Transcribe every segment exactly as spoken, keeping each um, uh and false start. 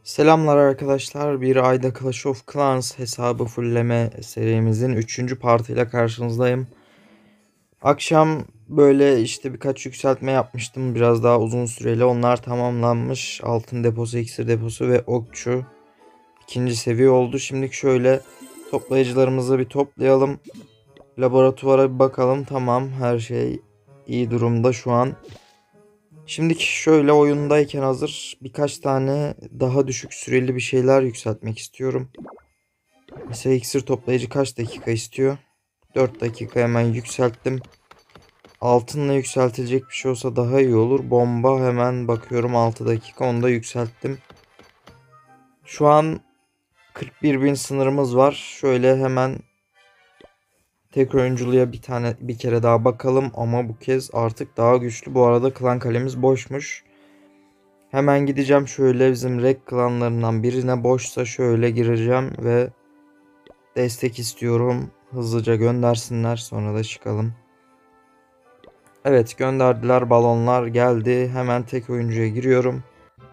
Selamlar arkadaşlar. Bir ayda Clash of Clans hesabı fullleme serimizin üçüncü partıyla karşınızdayım. Akşam böyle işte birkaç yükseltme yapmıştım. Biraz daha uzun süreli. Onlar tamamlanmış. Altın deposu, iksir deposu ve okçu ikinci seviye oldu. Şimdi şöyle toplayıcılarımızı bir toplayalım. Laboratuvara bir bakalım. Tamam, her şey iyi durumda şu an. Şimdi şöyle oyundayken hazır birkaç tane daha düşük süreli bir şeyler yükseltmek istiyorum. Mesela iksir toplayıcı kaç dakika istiyor? dört dakika, hemen yükselttim. Altınla yükseltilecek bir şey olsa daha iyi olur. Bomba hemen bakıyorum, altı dakika, onu da yükselttim. Şu an kırk bir bin sınırımız var. Şöyle hemen tek oyunculuğa bir tane bir kere daha bakalım ama bu kez artık daha güçlü. Bu arada klan kalemiz boşmuş. Hemen gideceğim şöyle, bizim rek klanlarından birine boşsa şöyle gireceğim ve destek istiyorum. Hızlıca göndersinler, sonra da çıkalım. Evet, gönderdiler, balonlar geldi. Hemen tek oyuncuya giriyorum.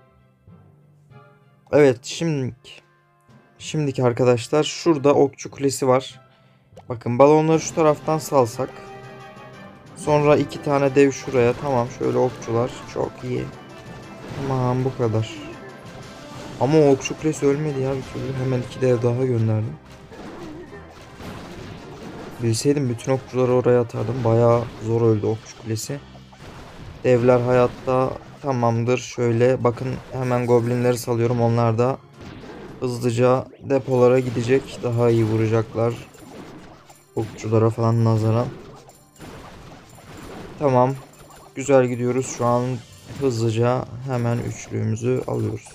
Evet, şimdi şimdiki arkadaşlar, şurada okçu kulesi var. Bakın, balonları şu taraftan salsak. Sonra iki tane dev şuraya. Tamam, şöyle okçular çok iyi. Tamam, bu kadar. Ama o okçu kulesi ölmedi ya bir türlü. Hemen iki dev daha gönderdim. Bilseydim bütün okçuları oraya atardım. Bayağı zor öldü okçu kulesi. Devler hayatta. Tamamdır. Şöyle bakın, hemen goblinleri salıyorum. Onlar da hızlıca depolara gidecek. Daha iyi vuracaklar okçulara falan nazaran. Tamam. Güzel gidiyoruz. Şu an hızlıca hemen üçlüğümüzü alıyoruz.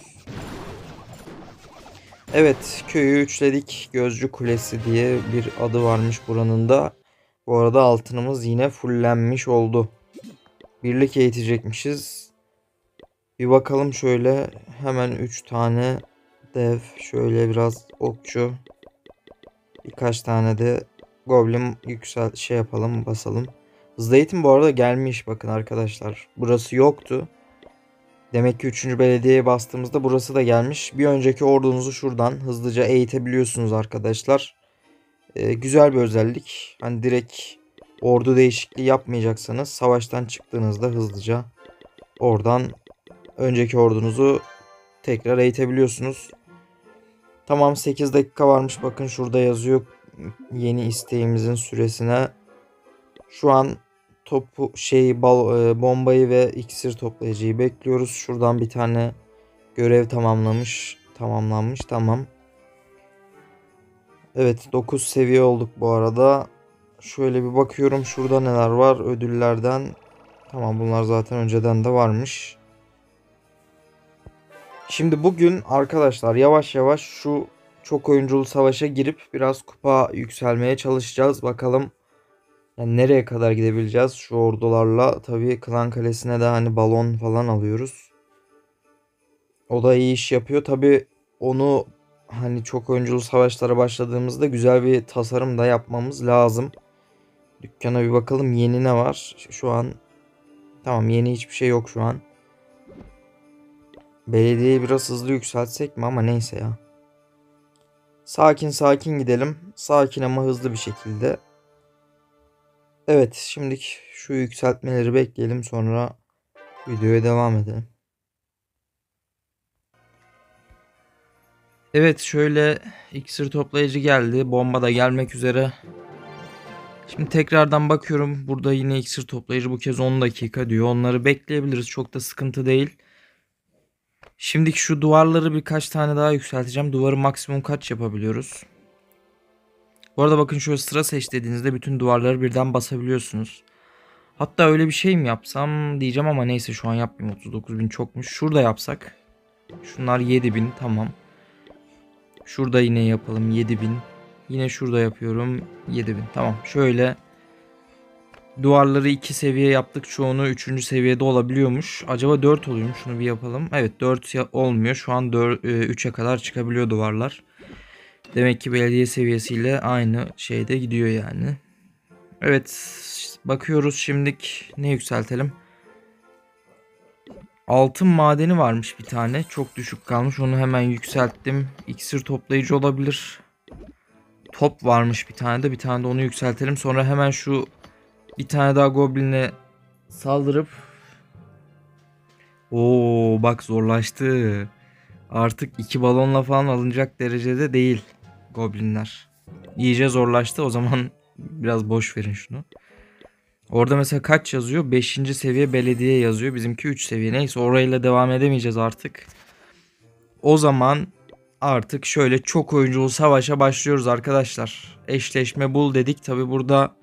Evet, köyü üçledik. Gözcü Kulesi diye bir adı varmış buranın da. Bu arada altınımız yine fullenmiş oldu. Birlik eğitecekmişiz. Bir bakalım şöyle, hemen üç tane dev, şöyle biraz okçu, birkaç tane de goblin yüksel şey yapalım, basalım. Hızlı eğitim bu arada gelmiş, bakın arkadaşlar. Burası yoktu. Demek ki üçüncü belediyeye bastığımızda burası da gelmiş. Bir önceki ordunuzu şuradan hızlıca eğitebiliyorsunuz arkadaşlar. Ee, güzel bir özellik. Hani direkt ordu değişikliği yapmayacaksanız, savaştan çıktığınızda hızlıca oradan önceki ordunuzu tekrar eğitebiliyorsunuz. Tamam, sekiz dakika varmış. Bakın şurada yazıyor yeni isteğimizin süresine. Şu an topu şey bal, e, bombayı ve iksir toplayıcıyı bekliyoruz. Şuradan bir tane görev tamamlamış. Tamamlanmış. Tamam. Evet, dokuz seviye olduk bu arada. Şöyle bir bakıyorum şurada neler var ödüllerden. Tamam, bunlar zaten önceden de varmış. Şimdi bugün arkadaşlar yavaş yavaş şu çok oyunculu savaşa girip biraz kupa yükselmeye çalışacağız. Bakalım yani nereye kadar gidebileceğiz şu ordularla. Tabii Klan Kalesi'ne de hani balon falan alıyoruz. O da iyi iş yapıyor. Tabii onu hani çok oyunculu savaşlara başladığımızda güzel bir tasarım da yapmamız lazım. Dükkana bir bakalım, yeni ne var? Şu an tamam, yeni hiçbir şey yok şu an. Belediyeyi biraz hızlı yükseltsek mi, ama neyse ya. Sakin sakin gidelim. Sakin ama hızlı bir şekilde. Evet, şimdi şu yükseltmeleri bekleyelim, sonra videoya devam edelim. Evet, şöyle iksir toplayıcı geldi. Bomba da gelmek üzere. Şimdi tekrardan bakıyorum. Burada yine iksir toplayıcı, bu kez on dakika diyor. Onları bekleyebiliriz. Çok da sıkıntı değil. Şimdiki şu duvarları birkaç tane daha yükselteceğim. Duvarı maksimum kaç yapabiliyoruz? Bu arada bakın, şöyle sıra seç dediğinizde bütün duvarları birden basabiliyorsunuz. Hatta öyle bir şey mi yapsam diyeceğim ama neyse, şu an yapmayayım. otuz dokuz bin çokmuş. Şurada yapsak. Şunlar yedi bin, tamam. Şurada yine yapalım, yedi bin. Yine şurada yapıyorum, yedi bin, tamam. Şöyle duvarları iki seviye yaptık. Çoğunu üçüncü seviyede olabiliyormuş. Acaba dört oluyor mu? Şunu bir yapalım. Evet, dört olmuyor. Şu an üçe kadar çıkabiliyor duvarlar. Demek ki belediye seviyesiyle aynı şeyde gidiyor yani. Evet, bakıyoruz şimdilik ne yükseltelim. Altın madeni varmış bir tane. Çok düşük kalmış. Onu hemen yükselttim. İksir toplayıcı olabilir. Top varmış bir tane de. Bir tane de onu yükseltelim. Sonra hemen şu bir tane daha goblin'e saldırıp. Oo bak zorlaştı. Artık iki balonla falan alınacak derecede değil goblinler. İyice zorlaştı. O zaman biraz boş verin şunu. Orada mesela kaç yazıyor? beşinci seviye belediye yazıyor. Bizimki üç seviye. Neyse orayla devam edemeyeceğiz artık. O zaman artık şöyle çok oyunculu savaşa başlıyoruz arkadaşlar. Eşleşme bul dedik. Tabi burada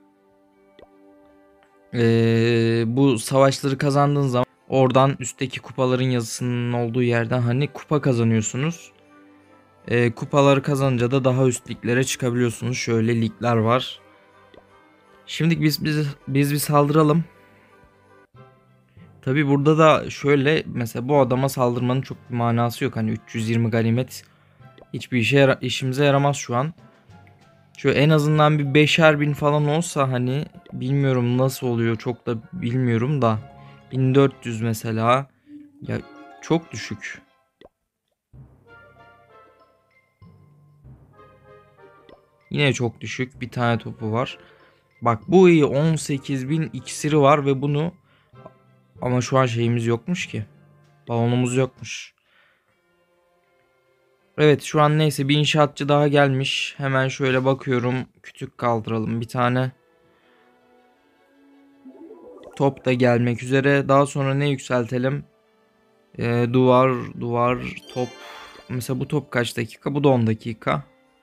ee, bu savaşları kazandığın zaman oradan üstteki kupaların yazısının olduğu yerden hani kupa kazanıyorsunuz. E, kupaları kazanınca da daha üst liglere çıkabiliyorsunuz. Şöyle ligler var. Şimdi biz biz biz bir saldıralım. Tabi burada da şöyle mesela bu adama saldırmanın çok bir manası yok. Hani üç yüz yirmi ganimet hiçbir işe yara işimize yaramaz şu an. Şöyle en azından bir beşer bin falan olsa hani bilmiyorum nasıl oluyor çok da bilmiyorum da bin dört yüz mesela ya çok düşük. Yine çok düşük bir tane topu var. Bak bu iyi on sekiz bin iksiri var ve bunu ama şu an şeyimiz yokmuş ki. Balonumuz yokmuş. Evet şu an neyse bir inşaatçı daha gelmiş. Hemen şöyle bakıyorum. Kütük kaldıralım bir tane. Top da gelmek üzere. Daha sonra ne yükseltelim? Ee, duvar, duvar, top. Mesela bu top kaç dakika? Bu da on dakika.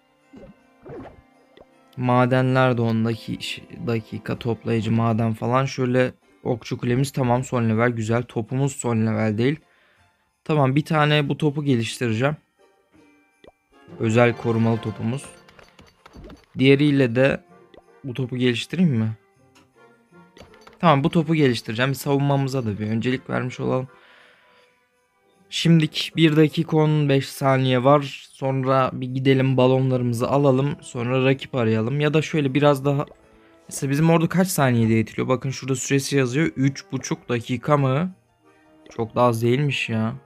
Madenler de on dakika toplayıcı maden falan. Şöyle okçu kulemiz tamam son level güzel. Topumuz son level değil. Tamam bir tane bu topu geliştireceğim. Özel korumalı topumuz. Diğeriyle de bu topu geliştireyim mi? Tamam bu topu geliştireceğim. Bir savunmamıza da bir öncelik vermiş olalım. Şimdilik bir dakika on beş saniye var. Sonra bir gidelim balonlarımızı alalım. Sonra rakip arayalım. Ya da şöyle biraz daha. Mesela bizim orada kaç saniyede yetiliyor? Bakın şurada süresi yazıyor. üç buçuk dakika mı? Çok da az değilmiş ya.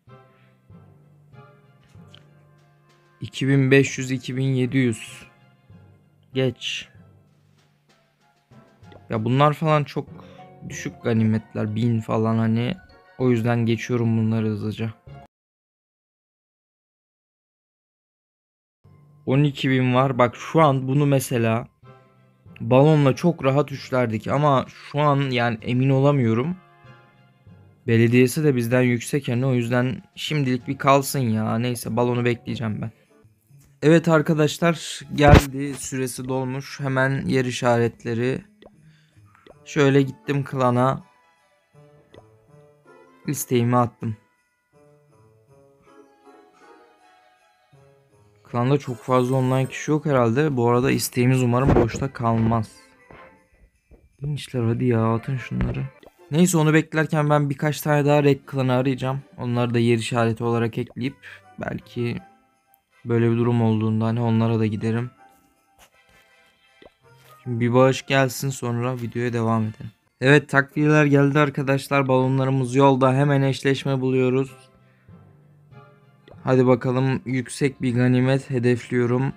iki bin beş yüz iki bin yedi yüz. Geç. Ya bunlar falan çok düşük ganimetler. Bin falan hani. O yüzden geçiyorum bunları hızlıca. on iki bin var. Bak şu an bunu mesela balonla çok rahat üçlerdik. Ama şu an yani emin olamıyorum. Belediyesi de bizden yüksek yani. O yüzden şimdilik bir kalsın ya. Neyse balonu bekleyeceğim ben. Evet arkadaşlar geldi. Süresi dolmuş. Hemen yer işaretleri. Şöyle gittim klana. İsteğimi attım. Klanda çok fazla online kişi yok herhalde. Bu arada isteğimiz umarım boşta kalmaz. İşler hadi ya atın şunları. Neyse onu beklerken ben birkaç tane daha Red klanı arayacağım. Onları da yer işareti olarak ekleyip belki böyle bir durum olduğunda hani onlara da giderim. Şimdi bir bağış gelsin sonra videoya devam edelim. Evet takviyeler geldi arkadaşlar. Balonlarımız yolda. Hemen eşleşme buluyoruz. Hadi bakalım yüksek bir ganimet hedefliyorum.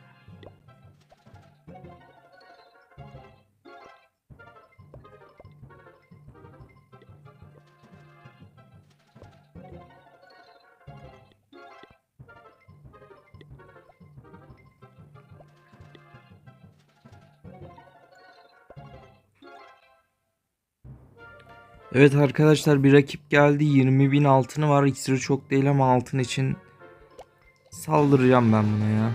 Evet arkadaşlar bir rakip geldi. yirmi bin altını var. İksiri çok değil ama altın için saldıracağım ben buna ya.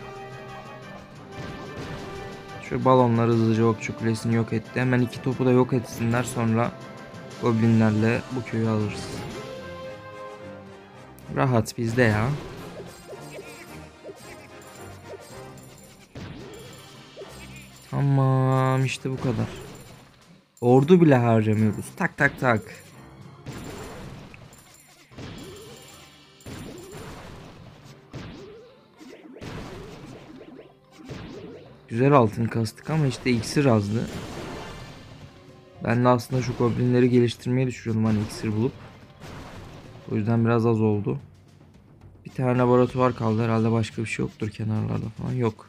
Şu balonları hızlıca okçu kulesini yok etti. Hemen iki topu da yok etsinler sonra goblinlerle bu köyü alırız. Rahat bizde ya. Tamam işte bu kadar. Ordu bile harcamıyoruz. Tak tak tak. Güzel altın kastık ama işte iksir azdı. Ben de aslında şu goblinleri geliştirmeyi düşünüyorum hani iksir bulup. O yüzden biraz az oldu. Bir tane laboratuvar kaldı. Herhalde başka bir şey yoktur kenarlarda falan. Yok.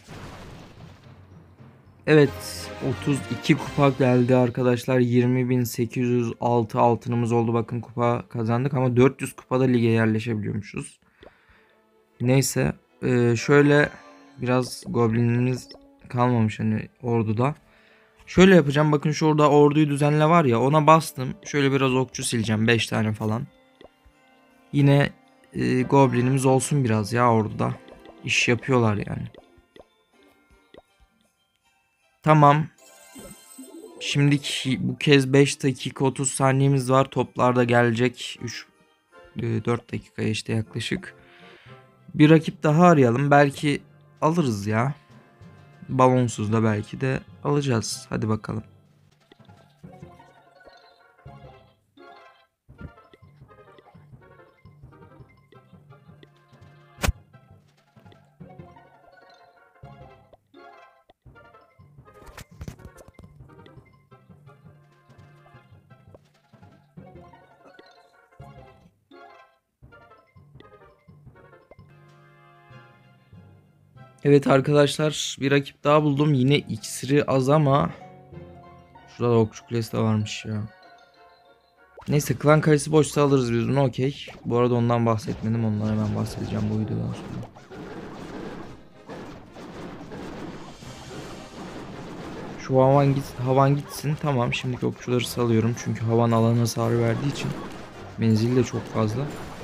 Evet. otuz iki kupa geldi arkadaşlar. yirmi bin sekiz yüz altı altınımız oldu. Bakın kupa kazandık ama dört yüz kupada lige yerleşebiliyormuşuz. Neyse. Ee, şöyle biraz goblinimiz kalmamış hani orduda. Şöyle yapacağım. Bakın şurada orduyu düzenle var ya, ona bastım. Şöyle biraz okçu sileceğim. beş tane falan. Yine e, goblinimiz olsun biraz ya orduda. İş yapıyorlar yani. Tamam. Şimdiki bu kez beş dakika otuz saniyemiz var. Toplar da gelecek. üç dört dakika işte yaklaşık. Bir rakip daha arayalım. Belki alırız ya. Balonsuz da belki de alacağız. Hadi bakalım. Evet arkadaşlar, bir rakip daha buldum. Yine iksiri az ama şurada okçu kulesi de varmış ya. Neyse, klan kayısı boşsa alırız biz bunu, okey. Bu arada ondan bahsetmedim, ondan hemen bahsedeceğim bu videodan sonra. Şu havan, git, havan gitsin, tamam. Şimdiki okçuları salıyorum çünkü havan alan hasarı verdiği için menzili de çok fazla.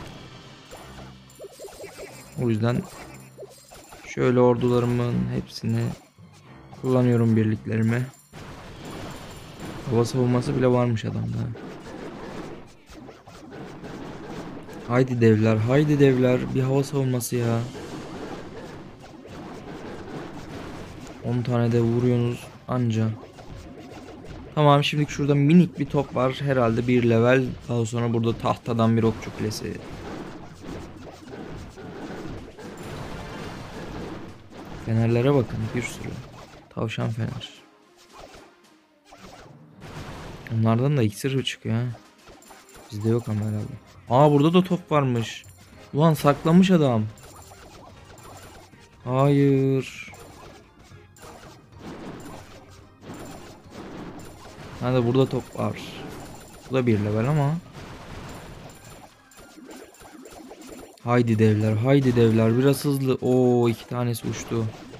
O yüzden şöyle ordularımın hepsini kullanıyorum, birliklerimi. Hava savunması bile varmış adamda. Haydi devler, haydi devler, bir hava savunması ya. on tane de vuruyorsunuz anca. Tamam, şimdi şurada minik bir top var. Herhalde bir level. Daha sonra burada tahtadan bir okçu kulesi. Fenerlere bakın, bir sürü. Tavşan fener. Onlardan da iksir çıkıyor ha. Bizde yok ama herhalde. Aa, burada da top varmış. Ulan saklamış adam. Hayır. Nerede, burada top var. Bu da bir level ama. Haydi devler, haydi devler, biraz hızlı. Oo, iki tanesi uçtu.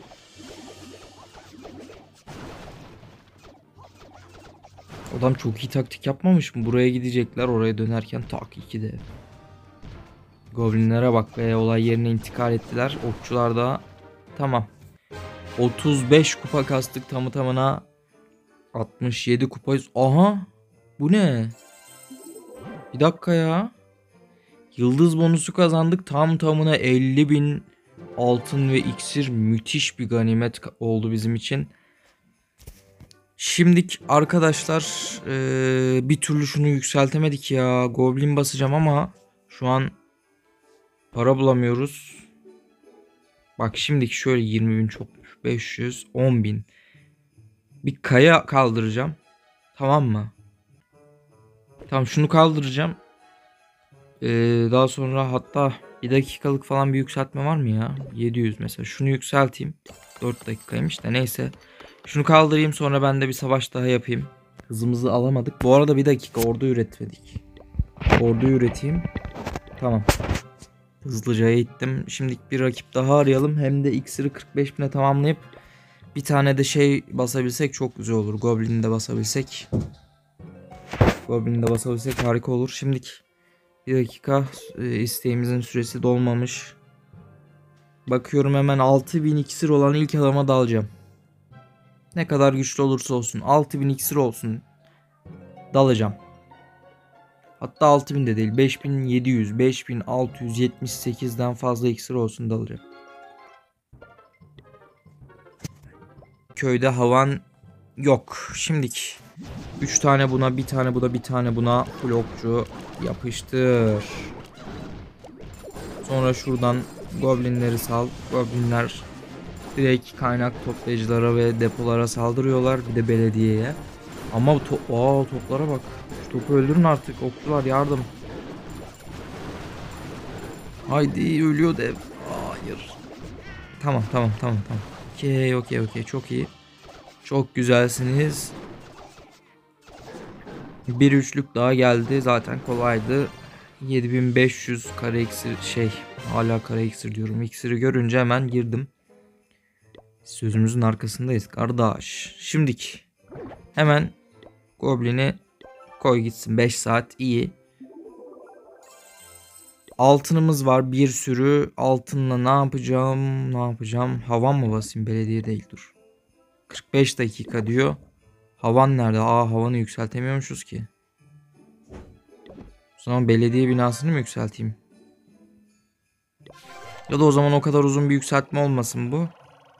Adam çok iyi taktik yapmamış mı? Buraya gidecekler, oraya dönerken tak iki dev. Goblinlere bak be, olay yerine intikal ettiler. Okçular da tamam. otuz beş kupa kastık tamı tamına. altmış yedi kupayız. Aha, bu ne? Bir dakika ya. Yıldız bonusu kazandık. Tam tamına elli bin altın ve iksir. Müthiş bir ganimet oldu bizim için. Şimdilik arkadaşlar ee, bir türlü şunu yükseltemedik ya. Goblin basacağım ama şu an para bulamıyoruz. Bak şimdiki şöyle yirmi bin çokmuş. beş yüz, on bin. Bir kaya kaldıracağım. Tamam mı? Tamam, şunu kaldıracağım. Ee, daha sonra hatta bir dakikalık falan bir yükseltme var mı ya? yedi yüz mesela. Şunu yükselteyim. dört dakikaymış da neyse. Şunu kaldırayım, sonra ben de bir savaş daha yapayım. Hızımızı alamadık. Bu arada bir dakika, ordu üretmedik. Ordu üreteyim. Tamam. Hızlıca eğittim. Şimdi bir rakip daha arayalım. Hem de iksiri kırk beş bine tamamlayıp bir tane de şey basabilsek çok güzel olur. Goblin'i de basabilsek. Goblin'i de basabilsek harika olur. Şimdiki bir dakika, e, isteğimizin süresi dolmamış. Bakıyorum hemen, altı bin iksir olan ilk adama dalacağım. Ne kadar güçlü olursa olsun altı bin iksir olsun. Dalacağım. Hatta altı bin de değil, beş bin yedi yüz, beş bin altı yüz yetmiş sekizden fazla iksir olsun, dalacağım. Köyde havan yok. Şimdiki üç tane buna, bir tane buna, bir tane buna. Full okçu yapıştır. Sonra şuradan goblinleri sal. Goblinler direkt kaynak toplayıcılara ve depolara saldırıyorlar. Bir de belediyeye. Ama to Aa, toplara bak. Şu topu öldürün artık. Okçular yardım. Haydi ölüyor dev. Hayır. Tamam tamam tamam tamam. Okey okey okey çok iyi. Çok güzelsiniz. Bir üçlük daha geldi. Zaten kolaydı. yedi bin beş yüz kare iksir şey. Hala kare iksir diyorum. İksiri görünce hemen girdim. Sözümüzün arkasındayız kardeş. Şimdiki. Hemen Goblin'i koy gitsin. beş saat iyi. Altınımız var bir sürü. Altınla ne yapacağım? Ne yapacağım? Havan mı basayım? Belediye değil dur. kırk beş dakika diyor. Havan nerede? Aa havanı yükseltemiyormuşuz ki. O zaman belediye binasını mı yükselteyim? Ya da o zaman o kadar uzun bir yükseltme olmasın bu.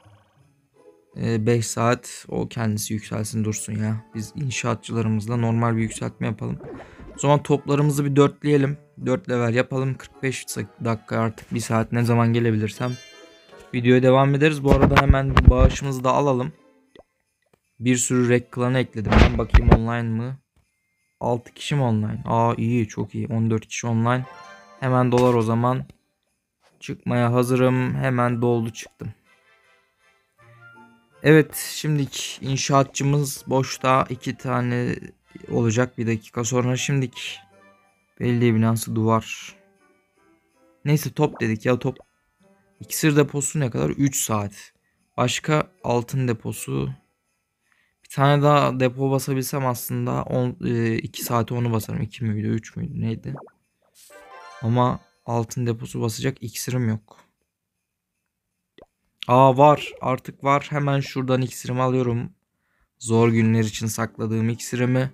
beş saat o kendisi yükselsin dursun ya. Biz inşaatçılarımızla normal bir yükseltme yapalım. O zaman toplarımızı bir dörtleyelim. dört level yapalım. kırk beş dakika artık bir saat ne zaman gelebilirsem. Videoya devam ederiz. Bu arada hemen bağışımızı da alalım. Bir sürü rek klanı ekledim. Ben bakayım online mı? altı kişi mi online? Aa iyi çok iyi. on dört kişi online. Hemen dolar o zaman. Çıkmaya hazırım. Hemen doldu çıktım. Evet şimdiki inşaatçımız boşta iki tane olacak bir dakika sonra şimdiki belediye binası duvar. Neyse top dedik ya top. İksir deposu ne kadar? üç saat. Başka altın deposu. Bir tane daha depo basabilsem aslında iki saate onu basarım. iki müydü üç müydü neydi? Ama altın deposu basacak iksirim yok. Aa var artık var. Hemen şuradan iksirimi alıyorum. Zor günler için sakladığım iksirimi.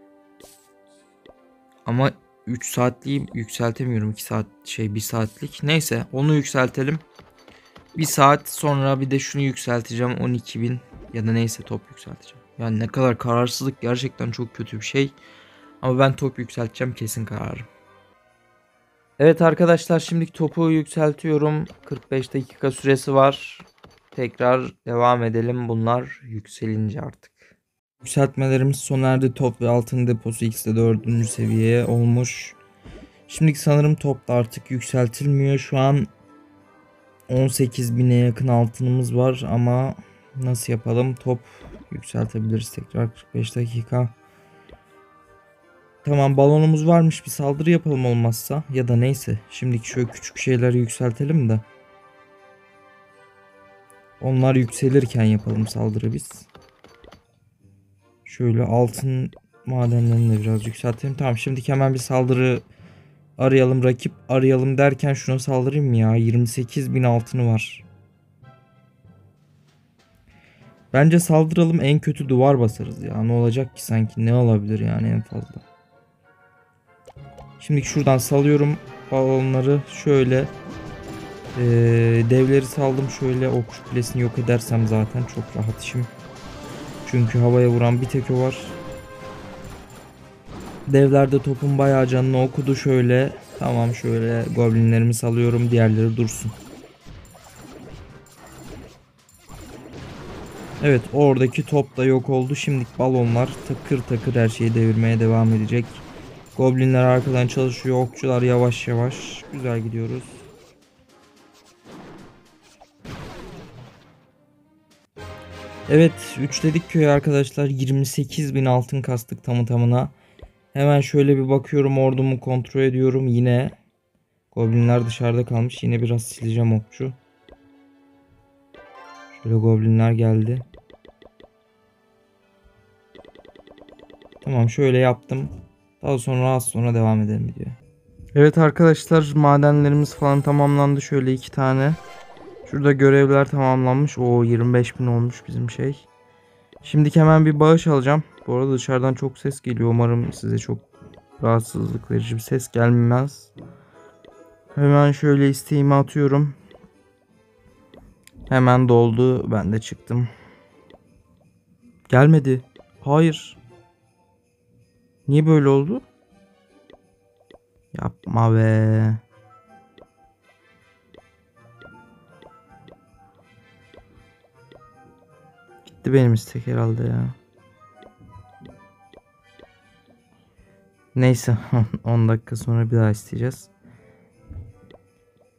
Ama üç saatliği yükseltemiyorum. iki saat şey bir saatlik. Neyse onu yükseltelim. Bir saat sonra bir de şunu yükselteceğim. on iki bin ya da neyse top yükselteceğim. Yani ne kadar kararsızlık gerçekten çok kötü bir şey. Ama ben top yükselteceğim kesin kararım. Evet arkadaşlar şimdiki topu yükseltiyorum. kırk beş dakika süresi var. Tekrar devam edelim bunlar yükselince artık. Yükseltmelerimiz sona erdi. Top ve altın deposu ikisi de dördüncü seviyeye olmuş. Şimdiki sanırım top da artık yükseltilmiyor. Şu an on sekiz bine yakın altınımız var ama nasıl yapalım? Top yükseltebiliriz tekrar kırk beş dakika. Tamam balonumuz varmış bir saldırı yapalım olmazsa ya da neyse. Şimdiki şöyle küçük şeyleri yükseltelim de. Onlar yükselirken yapalım saldırı biz. Şöyle altın madenlerini de biraz yükseltelim. Tamam şimdiki hemen bir saldırı arayalım rakip arayalım derken şuna saldırayım mı ya? yirmi sekiz bin altını var. Bence saldıralım en kötü duvar basarız ya. Ne olacak ki sanki ne olabilir yani en fazla. Şimdi şuradan salıyorum balonları şöyle. Ee, devleri saldım şöyle okçu kulesini yok edersem zaten çok rahat işim. Çünkü havaya vuran bir tek o var. Devler de topun bayağı canını okudu şöyle. Tamam şöyle goblinlerimi salıyorum diğerleri dursun. Evet oradaki top da yok oldu. Şimdi balonlar takır takır her şeyi devirmeye devam edecek. Goblinler arkadan çalışıyor. Okçular yavaş yavaş. Güzel gidiyoruz. Evet üçledik köyü arkadaşlar. yirmi sekiz bin altın kastık tamı tamına. Hemen şöyle bir bakıyorum ordumu kontrol ediyorum. Yine goblinler dışarıda kalmış. Yine biraz sileceğim okçu. Şöyle goblinler geldi. Tamam şöyle yaptım. Daha sonra az sonra devam edelim videoya. Evet arkadaşlar madenlerimiz falan tamamlandı. Şöyle iki tane. Şurada görevler tamamlanmış. O yirmi beş bin olmuş bizim şey. Şimdiki hemen bir bağış alacağım. Bu arada dışarıdan çok ses geliyor. Umarım size çok rahatsızlık verici bir ses gelmez. Hemen şöyle isteğimi atıyorum. Hemen doldu. Ben de çıktım. Gelmedi. Hayır. Niye böyle oldu? Yapma be. Gitti benim istek herhalde ya. Neyse on dakika sonra bir daha isteyeceğiz.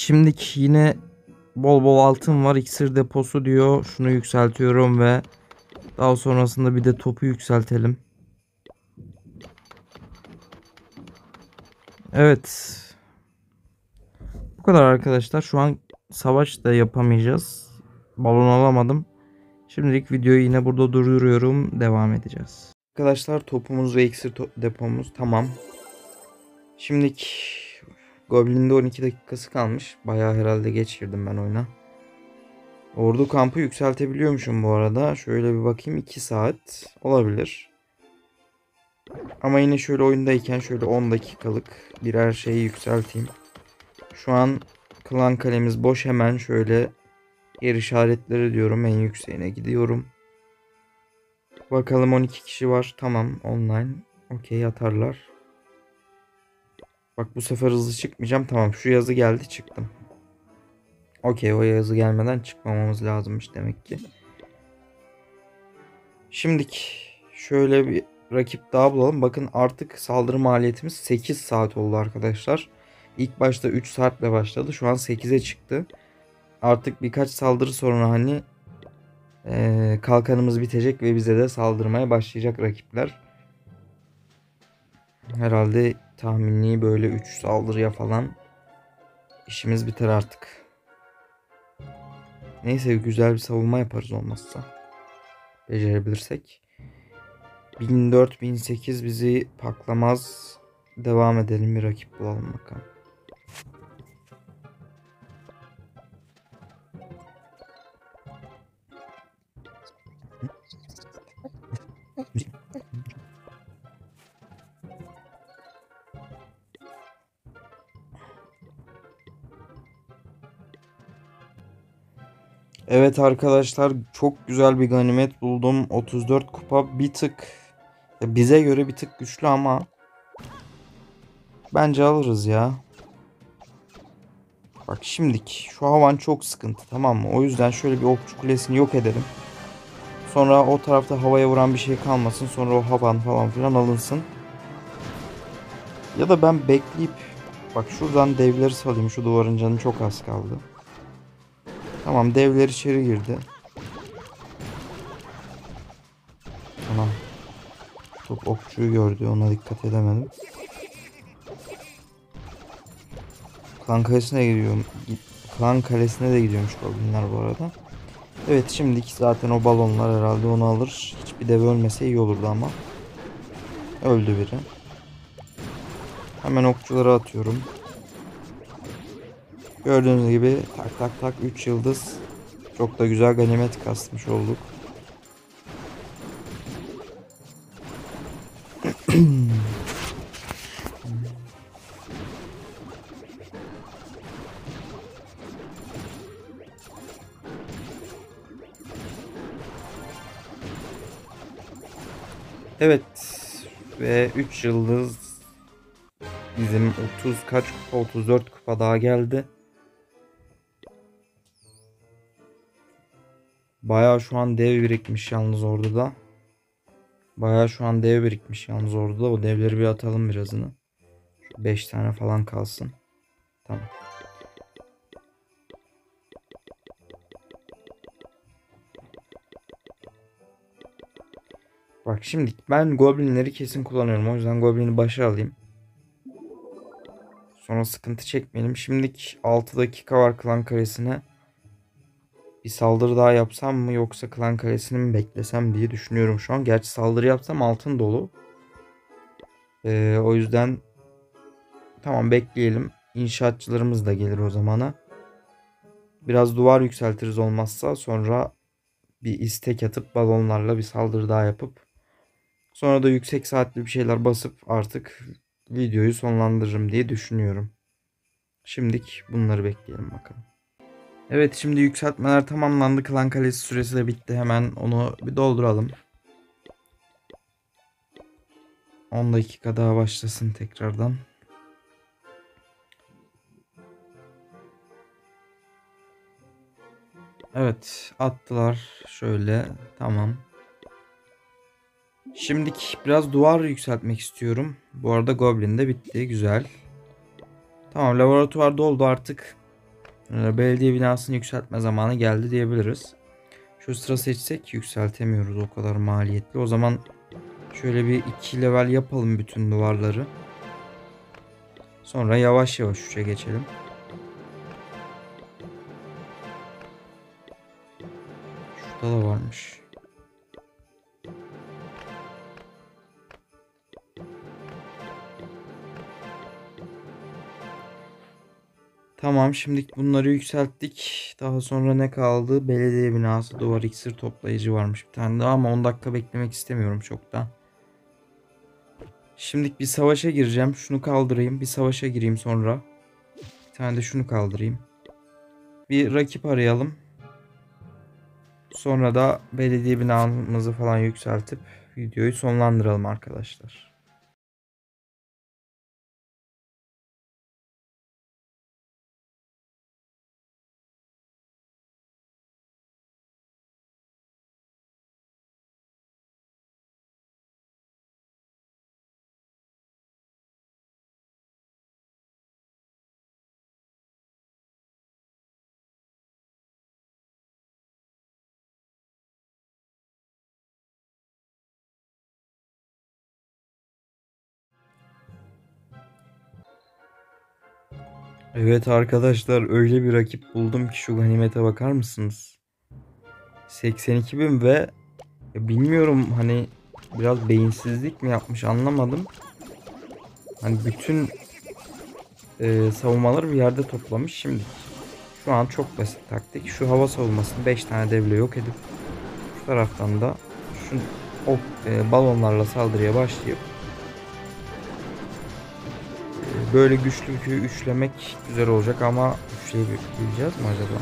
Şimdiki yine bol bol altın var. İksir deposu diyor. Şunu yükseltiyorum ve daha sonrasında bir de topu yükseltelim. Evet. Bu kadar arkadaşlar. Şu an savaş da yapamayacağız. Balon alamadım. Şimdilik videoyu yine burada durduruyorum. Devam edeceğiz. Arkadaşlar topumuz ve iksir depomuz tamam. Şimdilik Goblin'de on iki dakikası kalmış. Bayağı herhalde geç girdim ben oyuna. Ordu kampı yükseltebiliyormuşum bu arada. Şöyle bir bakayım, iki saat olabilir. Ama yine şöyle oyundayken şöyle on dakikalık birer şeyi yükselteyim. Şu an klan kalemiz boş, hemen şöyle yer işaretleri diyorum, en yükseğine gidiyorum. Bakalım, on iki kişi var. Tamam, online. Okey, atarlar. Bak bu sefer hızlı çıkmayacağım. Tamam, şu yazı geldi, çıktım. Okey, o yazı gelmeden çıkmamamız lazımmış demek ki. Şimdilik şöyle bir rakip daha bulalım. Bakın artık saldırı maliyetimiz sekiz saat oldu arkadaşlar. İlk başta üç saatle başladı. Şu an sekize çıktı. Artık birkaç saldırı sonra hani ee, kalkanımız bitecek ve bize de saldırmaya başlayacak rakipler. Herhalde tahmini böyle üç saldırıya falan işimiz biter artık. Neyse, güzel bir savunma yaparız olmazsa. Becerebilirsek. bin dört bin sekiz bizi paklamaz. Devam edelim, bir rakip bulalım bakalım. Evet arkadaşlar, çok güzel bir ganimet buldum. otuz dört kupa, bir tık bize göre bir tık güçlü ama bence alırız ya. Bak şimdiki şu havan çok sıkıntı, tamam mı? O yüzden şöyle bir okçu kulesini yok edelim. Sonra o tarafta havaya vuran bir şey kalmasın. Sonra o havan falan filan alınsın. Ya da ben bekleyip bak şuradan devleri salayım. Şu duvarın canı çok az kaldı. Tamam, devler içeri girdi. Tamam. Top okçuyu gördü. Ona dikkat edemedim. Klan kalesine gidiyorum. Klan kalesine de gidiyormuş goblinler bu arada. Evet, şimdiki zaten o balonlar herhalde onu alır. Hiçbir dev ölmese iyi olurdu ama. Öldü biri. Hemen okçuları atıyorum. Gördüğünüz gibi tak tak tak üç yıldız. Çok da güzel ganimet kasmış olduk. Evet ve üç yıldız bizim otuz kaç kupa, otuz dört kupa daha geldi. Bayağı şu an dev birikmiş yalnız orduda. Bayağı şu an dev birikmiş yalnız orduda. O devleri bir atalım birazını. beş tane falan kalsın. Tamam. Bak şimdi ben goblinleri kesin kullanıyorum. O yüzden goblini başa alayım. Sonra sıkıntı çekmeyelim. Şimdilik altı dakika var klan kalesine. Bir saldırı daha yapsam mı yoksa klan kalesini mi beklesem diye düşünüyorum şu an. Gerçi saldırı yapsam altın dolu. Ee, o yüzden tamam, bekleyelim. İnşaatçılarımız da gelir o zamana. Biraz duvar yükseltiriz olmazsa, sonra bir istek atıp balonlarla bir saldırı daha yapıp sonra da yüksek saatli bir şeyler basıp artık videoyu sonlandırırım diye düşünüyorum. Şimdilik bunları bekleyelim bakalım. Evet, şimdi yükseltmeler tamamlandı. Klan kalesi süresi de bitti. Hemen onu bir dolduralım. on dakika daha başlasın tekrardan. Evet, attılar. Şöyle, tamam. Şimdilik biraz duvar yükseltmek istiyorum. Bu arada goblin de bitti. Güzel. Tamam, laboratuvar doldu artık. Ee, belediye binasını yükseltme zamanı geldi diyebiliriz. Şu sıra seçsek yükseltemiyoruz, o kadar maliyetli. O zaman şöyle bir iki level yapalım bütün duvarları. Sonra yavaş yavaş üçe geçelim. Şurada da varmış. Tamam, şimdilik bunları yükselttik. Daha sonra ne kaldı? Belediye binası, duvar, iksir toplayıcı varmış bir tane daha ama on dakika beklemek istemiyorum çok da. Şimdilik bir savaşa gireceğim. Şunu kaldırayım. Bir savaşa gireyim sonra. Bir tane de şunu kaldırayım. Bir rakip arayalım. Sonra da belediye binamızı falan yükseltip videoyu sonlandıralım arkadaşlar. Evet arkadaşlar, öyle bir rakip buldum ki şu ganimete bakar mısınız? seksen iki bin ve bilmiyorum, hani biraz beyinsizlik mi yapmış anlamadım. Hani bütün e, savunmaları bir yerde toplamış. Şimdi şu an çok basit taktik. Şu hava savunmasını beş tane devle yok edip şu taraftan da şu ok, e, balonlarla saldırıya başlayıp e, böyle güçlü bir köyü üçlemek güzel olacak ama üçleyebileceğiz mi acaba?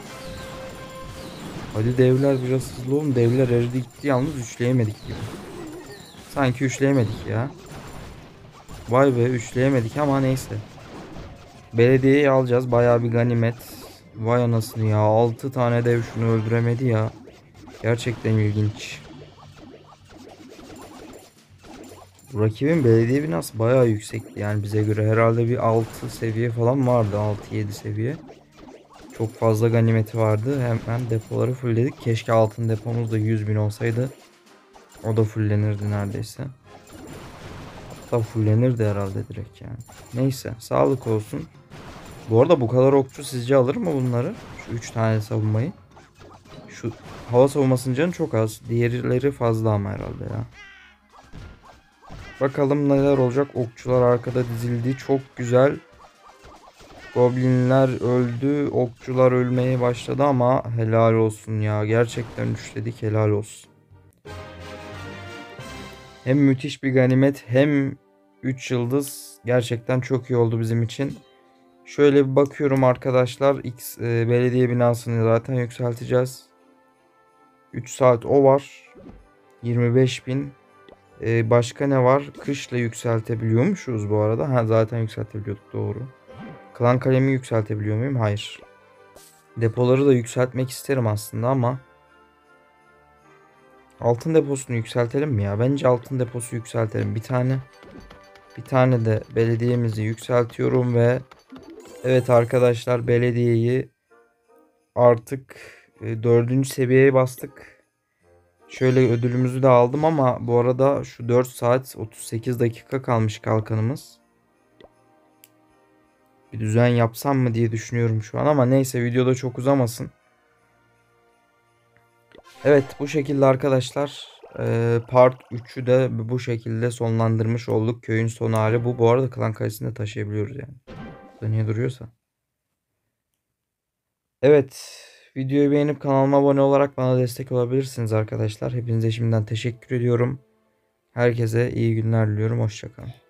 Hadi devler biraz hızlı olun. Devler eridi gitti, yalnız üçleyemedik gibi. Sanki üçleyemedik ya. Vay be, üçleyemedik ama neyse. Belediyeyi alacağız. Bayağı bir ganimet. Vay anasını ya. altı tane dev şunu öldüremedi ya. Gerçekten ilginç. Bu rakibin belediye binası bayağı yüksekti. Yani bize göre herhalde bir altı seviye falan vardı. altı yedi seviye. Çok fazla ganimeti vardı. Hemen depoları fullledik. Keşke altın depomuz da yüz bin olsaydı. O da fullenirdi neredeyse. Hatta fullenirdi herhalde direkt yani. Neyse, sağlık olsun. Bu arada bu kadar okçu sizce alır mı bunları? Şu üç tane savunmayı. Şu hava savunmasının canı çok az. Diğerleri fazla ama herhalde ya. Bakalım neler olacak. Okçular arkada dizildi. Çok güzel. Goblinler öldü. Okçular ölmeye başladı ama helal olsun ya. Gerçekten üçledik, helal olsun. Hem müthiş bir ganimet hem üç yıldız. Gerçekten çok iyi oldu bizim için. Şöyle bir bakıyorum arkadaşlar. X e, belediye binasını zaten yükselteceğiz. üç saat o var. yirmi beş bin. E, başka ne var? Kışla yükseltebiliyormuşuz bu arada. Ha, zaten yükseltebiliyorduk, doğru. Klan kalemi yükseltebiliyor muyum? Hayır. Depoları da yükseltmek isterim aslında ama altın deposunu yükseltelim mi ya? Bence altın deposu yükseltelim. Bir tane bir tane de belediyemizi yükseltiyorum ve evet arkadaşlar, belediyeyi artık e, dördüncü seviyeye bastık. Şöyle ödülümüzü de aldım ama bu arada şu dört saat otuz sekiz dakika kalmış kalkanımız. Bir düzen yapsam mı diye düşünüyorum şu an ama neyse, videoda çok uzamasın. Evet, bu şekilde arkadaşlar, e, part üçü de bu şekilde sonlandırmış olduk. Köyün son hali bu. Bu arada klan kalesini de taşıyabiliyoruz yani. Bu da niye duruyorsa. Evet, videoyu beğenip kanalıma abone olarak bana destek olabilirsiniz arkadaşlar. Hepinize şimdiden teşekkür ediyorum. Herkese iyi günler diliyorum. Hoşça kalın.